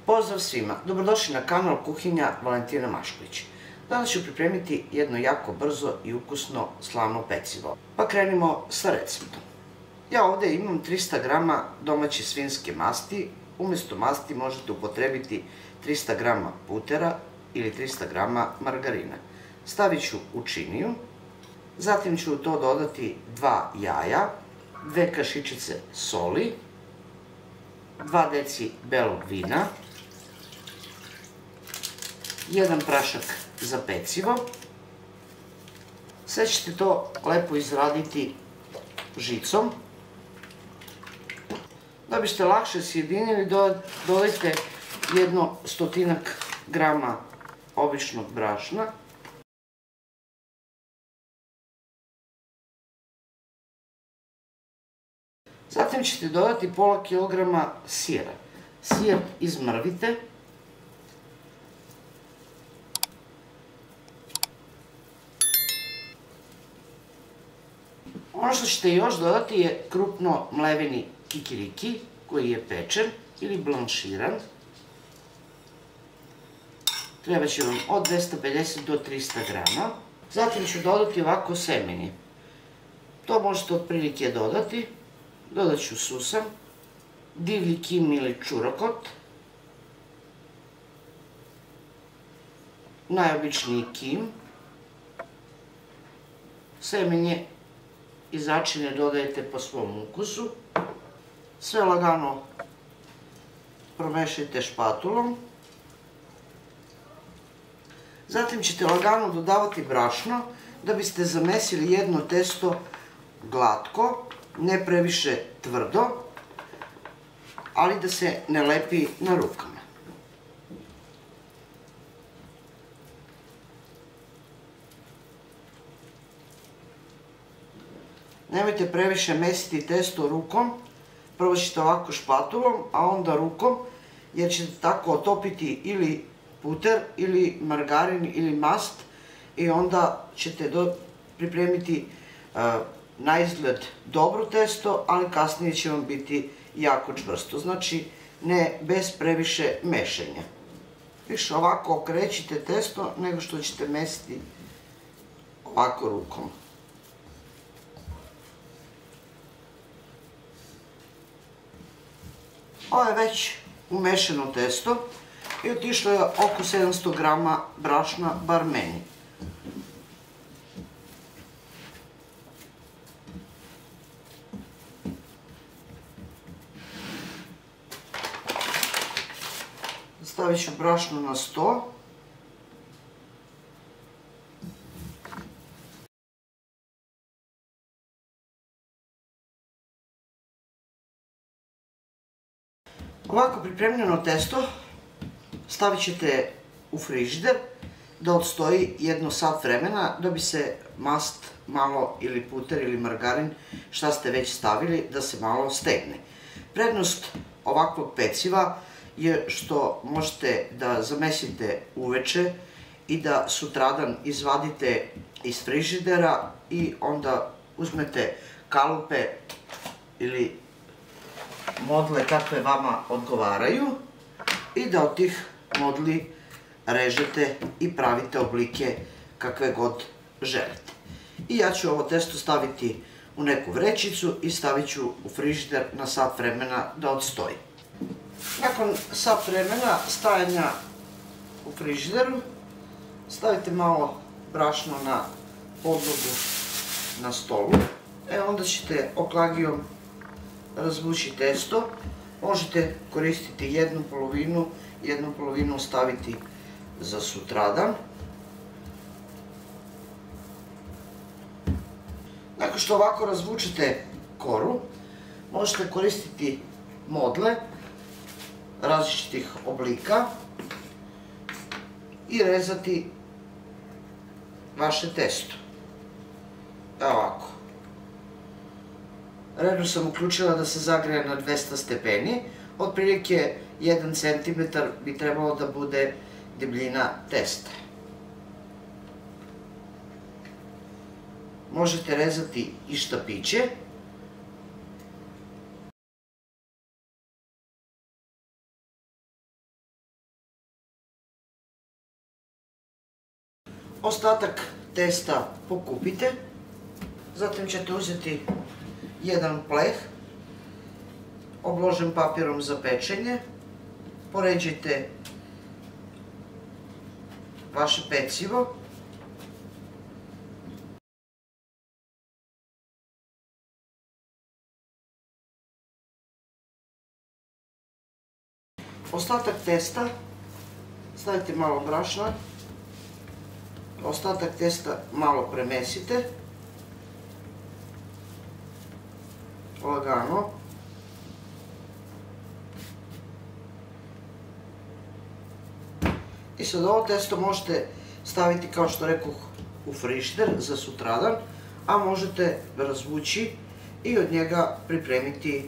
Pozdrav svima, dobrodošli na kanal Kuhinja Valentina Mašković. Danas ću pripremiti jedno jako brzo i ukusno slano pecivo. Pa krenimo sa receptom. Ja ovdje imam 300 g domaće svinjske masti. Umjesto masti možete upotrebiti 300 g putera ili 300 g margarina. Stavit ću u činiju, zatim ću u to dodati 2 jaja, 2 kašičice soli, 2 deci belog vina, 1 prašak za pecivo. Sve ćete to lepo izraditi žicom. Da biste lakše sjedinili, dodajte jedno 100 grama običnog brašna, zatim ćete dodati pola kilograma sira. Sir izmrvite. Ono što ćete još dodati je krupno mleveni kikiriki koji je pečen ili blanširan. Treba će vam od 250 do 300 grama. Zatim ću dodati ovako semenje. To možete otprilike dodati. Dodat ću susam, divlji kim ili čurokot, najobičniji kim, semenje i začine dodajete po svom ukusu. Sve lagano promešajte špatulom. Zatim ćete lagano dodavati brašno da biste zamesili jedno testo glatko, ne previše tvrdo, ali da se ne lepi na rukama. Nemojte previše mesiti testo rukom, prvo ćete ovako špatulom, a onda rukom, jer ćete tako otopiti ili puter, ili margarin, ili mast i onda ćete pripremiti na izgled dobro testo, ali kasnije će vam biti jako čvrsto. Znači, ne bez previše mešanja. Više ovako okrećite testo nego što ćete mesiti ovako rukom. Ovo je već umešano testo i otišlo je oko 700 g brašna, bar meni. Stavit ću brašno na sto. Ovako pripremljeno testo stavit ćete u frižider da odstoji jedno sat vremena da bi se mast malo ili puter ili margarin, šta ste već stavili, da se malo stegne. Prednost ovakvog peciva je što možete da zamesite uveče i da sutradan izvadite iz frižidera i onda uzmete kalupe ili modle kakve vama odgovaraju i da od tih modli režete i pravite oblike kakve god želite. I ja ću ovo testo staviti u neku vrećicu i stavit ću u frižider na sat vremena da odstoji. Nakon sat vremena stajanja u frižideru stavite malo brašno na podlogu na stolu. Onda ćete oklagijom razvući testo. Možete koristiti jednu polovinu staviti za sutradan. Nakon što ovako razvučete koru, možete koristiti modle različitih oblika i rezati vaše testo. Evo ovako. Redno sam uključila da se zagreje na 200 stepeni, otprilike 1 cm bi trebalo da bude debljina testa. Možete rezati i štapiće, Ostatak testa pokupite, zatim ćete uzeti jedan pleh obložen papirom za pečenje, poređajte vaše pecivo, ostatak testa stavite malo brašna, ostatak testa malo premesite, lagano. I sad ovo testo možete staviti, kao što rekoh, u frižider za sutradan, a možete razvući i od njega pripremiti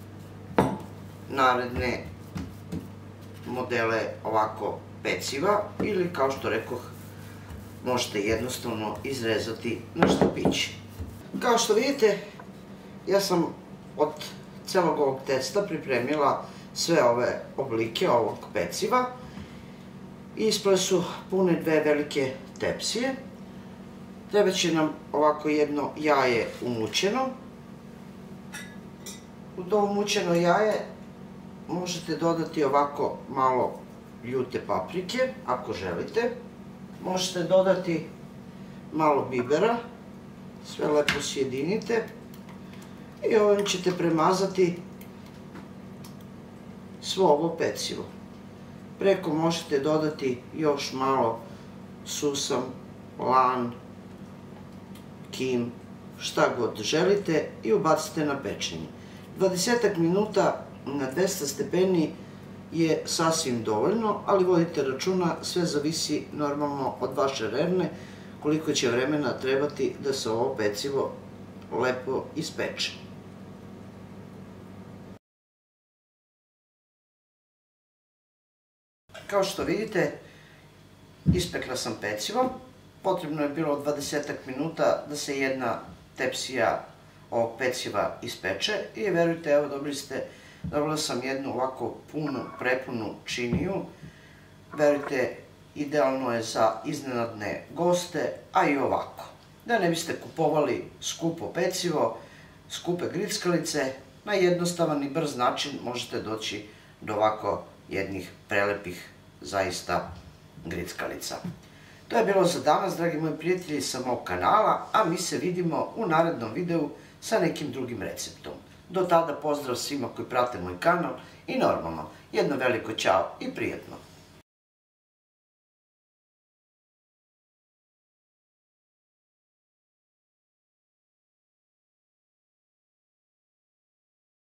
naredne modele ovako peciva, ili kao što rekoh, možete jednostavno izrezati na štapići. Kao što vidite, ja sam od celog ovog testa pripremila sve ove oblike ovog peciva. Ispred su pune dve velike tepsije. Treba će nam ovako jedno jaje umućeno. U to umućeno jaje možete dodati ovako malo ljute paprike, ako želite. Možete dodati malo bibera, sve lepo sjedinite i ovim ćete premazati svo ovo pecivo. Preko možete dodati još malo susam, lan, kim, šta god želite i ubacite na pečenje. 20 minuta na 200 stepeni je sasvim dovoljno, ali vodite računa, sve zavisi normalno od vaše rerne, koliko će vremena trebati da se ovo pecivo lepo ispeče. Kao što vidite, ispekla sam pecivo. Potrebno je bilo 20 minuta da se jedna tepsija ovog peciva ispeče i verujte, evo dobila sam jednu ovako punu, prepunu činiju. Verujte, idealno je za iznenadne goste, a i ovako. Da ne biste kupovali skupo pecivo, skupe grickalice, na jednostavan i brz način možete doći do ovako jednih prelepih zaista grickalica. To je bilo za danas, dragi moji prijatelji, sa mog kanala, a mi se vidimo u narednom videu sa nekim drugim receptom. Do tada pozdrav svima koji prate moj kanal i normalno, jedno veliko ćao i prijetno!